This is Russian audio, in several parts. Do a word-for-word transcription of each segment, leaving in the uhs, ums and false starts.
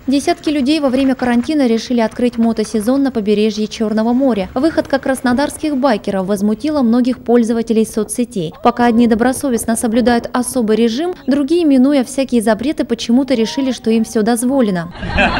Десятки людей во время карантина решили открыть мотосезон на побережье Черного моря. Выходка краснодарских байкеров возмутила многих пользователей соцсетей. Пока одни добросовестно соблюдают особый режим, другие, минуя всякие запреты, почему-то решили, что им все дозволено.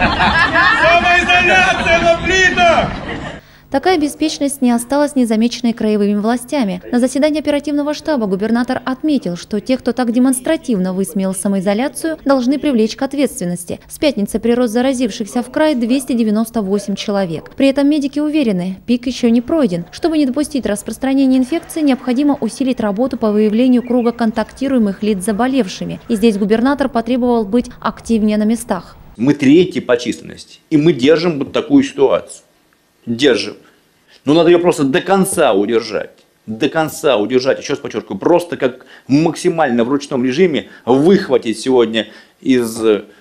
Самоизоляция на плитах! Такая беспечность не осталась незамеченной краевыми властями. На заседании оперативного штаба губернатор отметил, что те, кто так демонстративно высмеял самоизоляцию, должны привлечь к ответственности. С пятницы прирост заразившихся в край двести девяносто восемь человек. При этом медики уверены, пик еще не пройден. Чтобы не допустить распространения инфекции, необходимо усилить работу по выявлению круга контактируемых лиц с заболевшими. И здесь губернатор потребовал быть активнее на местах. Мы третьи по численности, и мы держим вот такую ситуацию. Держим. Но надо ее просто до конца удержать. До конца удержать, еще раз подчеркиваю, просто как максимально в ручном режиме выхватить сегодня из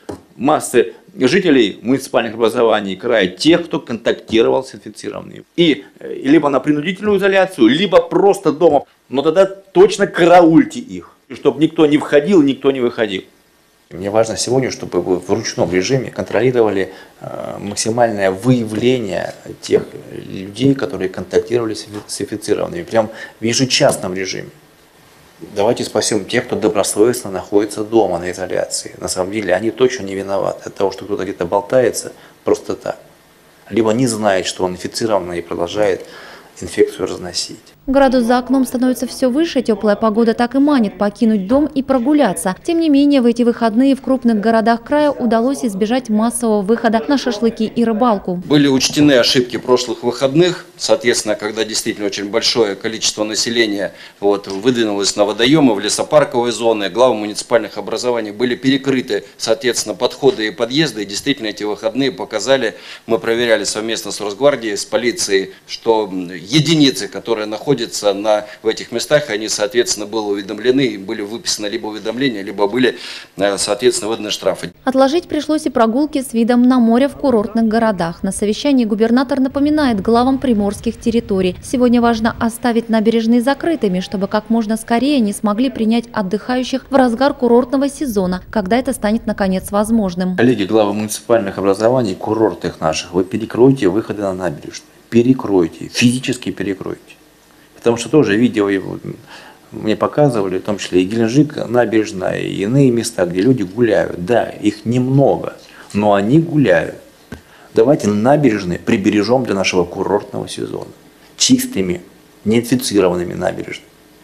массы жителей муниципальных образований края тех, кто контактировал с инфицированными. И либо на принудительную изоляцию, либо просто дома. Но тогда точно караульте их, чтобы никто не входил, никто не выходил. Мне важно сегодня, чтобы вы в ручном режиме контролировали э, максимальное выявление тех людей, которые контактировали с, с инфицированными, прям в ежечасном режиме. Давайте спасем тех, кто добросовестно находится дома на изоляции. На самом деле они точно не виноваты от того, что кто-то где-то болтается просто так. Либо не знает, что он инфицирован и продолжает инфекцию разносить. Градус за окном становится все выше, теплая погода так и манит покинуть дом и прогуляться. Тем не менее, в эти выходные в крупных городах края удалось избежать массового выхода на шашлыки и рыбалку. Были учтены ошибки прошлых выходных. Соответственно, когда действительно очень большое количество населения вот, выдвинулось на водоемы, в лесопарковые зоны, главы муниципальных образований были перекрыты, соответственно, подходы и подъезды. И действительно, эти выходные показали, мы проверяли совместно с Росгвардией, с полицией, что единицы, которые находятся На, в этих местах, они, соответственно, были уведомлены, были выписаны либо уведомления, либо были, соответственно, выданы штрафы. Отложить пришлось и прогулки с видом на море в курортных городах. На совещании губернатор напоминает главам приморских территорий. Сегодня важно оставить набережные закрытыми, чтобы как можно скорее они смогли принять отдыхающих в разгар курортного сезона, когда это станет наконец возможным. Коллеги, главы муниципальных образований, курортных наших, вы перекройте выходы на набережную. Перекройте, физически перекройте. Потому что тоже видео его мне показывали, в том числе и Геленджик, набережная, и иные места, где люди гуляют. Да, их немного, но они гуляют. Давайте набережные прибережем для нашего курортного сезона. Чистыми, неинфицированными набережными.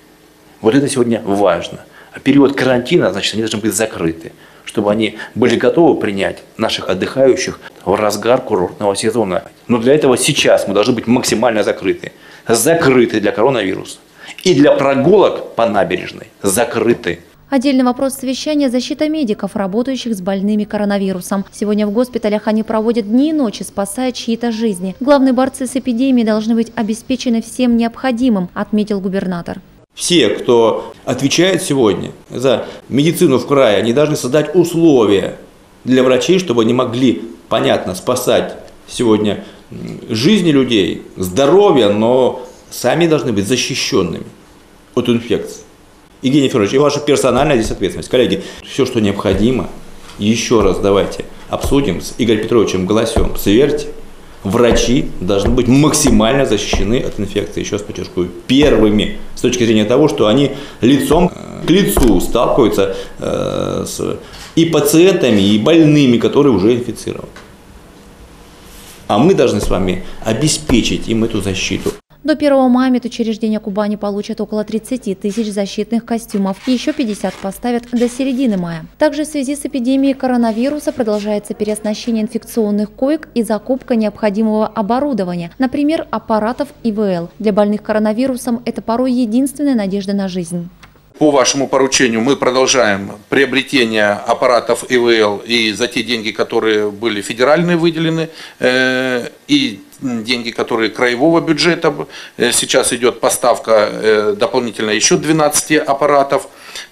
Вот это сегодня важно. А период карантина, значит, они должны быть закрыты, чтобы они были готовы принять наших отдыхающих в разгар курортного сезона. Но для этого сейчас мы должны быть максимально закрыты. Закрыты для коронавируса. И для прогулок по набережной закрыты. Отдельный вопрос совещания – защита медиков, работающих с больными коронавирусом. Сегодня в госпиталях они проводят дни и ночи, спасая чьи-то жизни. Главные борцы с эпидемией должны быть обеспечены всем необходимым, отметил губернатор. Все, кто отвечает сегодня за медицину в крае, они должны создать условия для врачей, чтобы они могли, понятно, спасать сегодня жизни людей, здоровье, но сами должны быть защищенными от инфекции. Евгений Федорович, и ваша персональная здесь ответственность. Коллеги, все, что необходимо, еще раз давайте обсудим с Игорем Петровичем Голосевым. Сверьте, врачи должны быть максимально защищены от инфекции. Еще раз подчеркиваю, первыми с точки зрения того, что они лицом к лицу сталкиваются э, с и пациентами, и больными, которые уже инфицированы. А мы должны с вами обеспечить им эту защиту. До первого мая медучреждения Кубани получат около тридцати тысяч защитных костюмов. И еще пятьдесят поставят до середины мая. Также в связи с эпидемией коронавируса продолжается переоснащение инфекционных коек и закупка необходимого оборудования, например, аппаратов И В Л. Для больных коронавирусом это порой единственная надежда на жизнь. По вашему поручению мы продолжаем приобретение аппаратов И В Л и за те деньги, которые были федеральные выделены, и деньги, которые краевого бюджета. Сейчас идет поставка дополнительно еще двенадцати аппаратов.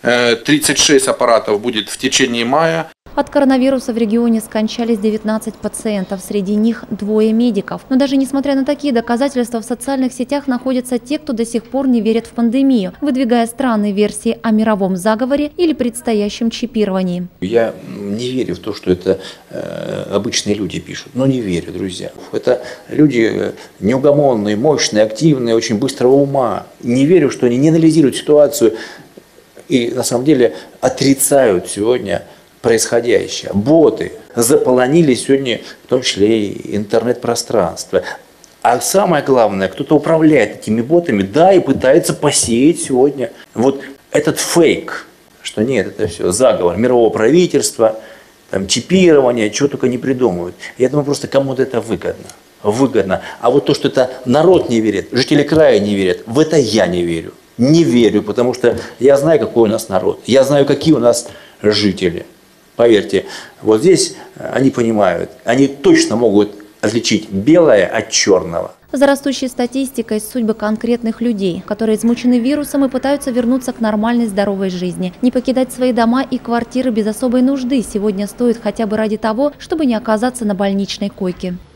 тридцать шесть аппаратов будет в течение мая. От коронавируса в регионе скончались девятнадцать пациентов, среди них двое медиков. Но даже несмотря на такие доказательства, в социальных сетях находятся те, кто до сих пор не верит в пандемию, выдвигая странные версии о мировом заговоре или предстоящем чипировании. Я не верю в то, что это э, обычные люди пишут, но не верю, друзья. Это люди неугомонные, мощные, активные, очень быстрого ума. Не верю, что они не анализируют ситуацию и на самом деле отрицают сегодня происходящее. Боты заполонили сегодня в том числе и интернет-пространство. А самое главное, кто-то управляет этими ботами, да, и пытается посеять сегодня вот этот фейк, что нет, это все заговор мирового правительства, там, чипирование, чего только не придумывают. Я думаю, просто кому-то это выгодно. Выгодно. А вот то, что это народ не верит, жители края не верят, в это я не верю. Не верю, потому что я знаю, какой у нас народ, я знаю, какие у нас жители. Поверьте, вот здесь они понимают, они точно могут отличить белое от черного. За растущей статистикой судьбы конкретных людей, которые измучены вирусом и пытаются вернуться к нормальной здоровой жизни. Не покидать свои дома и квартиры без особой нужды сегодня стоит хотя бы ради того, чтобы не оказаться на больничной койке.